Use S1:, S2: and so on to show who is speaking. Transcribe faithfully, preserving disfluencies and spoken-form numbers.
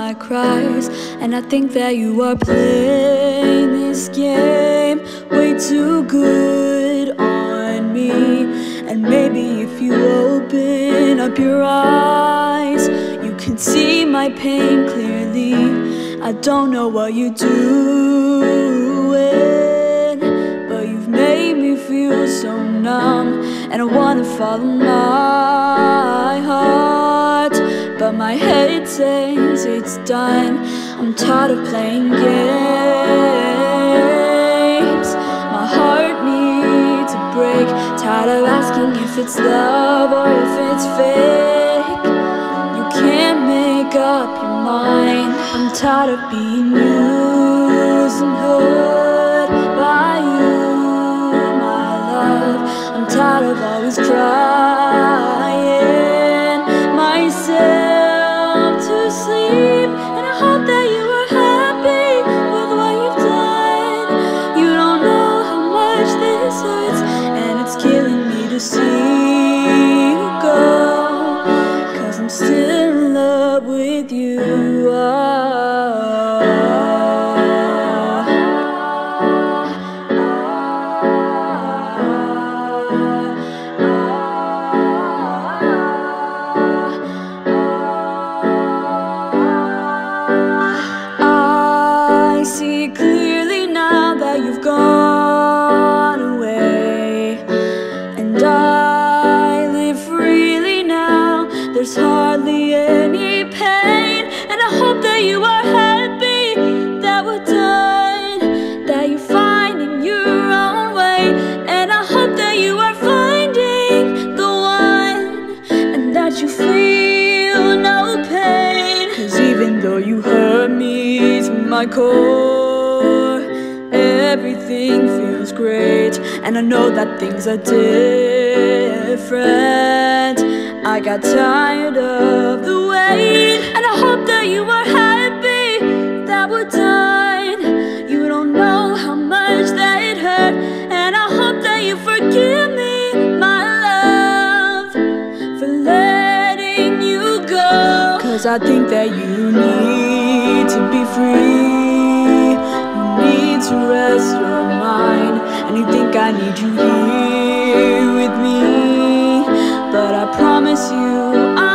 S1: my cries. And I think that you are playing this game way too good on me. And maybe if you open up your eyes, you can see my pain clearly. I don't know what you're doing, but you've made me feel so numb. And I wanna follow my heart, but my head says it's done. I'm tired of playing games. My heart needs a break. Tired of asking if it's love or if it's fake. You can't make up your mind. I'm tired of being used and hurt by you, my love. I'm tired of always crying myself to sleep. And I hope that you are happy with what you've done. You don't know how much this hurts, and it's killing me to see you go, 'cause I'm still in love with you. I see clearly now that you've gone away, and I live freely now. There's hardly any pain, and I hope that you are happy that we're done, that you're finding your own way. And I hope that you are finding the one, and that you feel no pain. 'Cause even though you hurt me to my core, everything feels great. And I know that things are different. I got tired of the wait, and I hope that you are happy that we're done. You don't know how much that it hurt, and I hope that you forgive me, my love, for letting you go. 'Cause I think that you need to be free. You need to rest your mind, and you think I need you here with me. But I promise you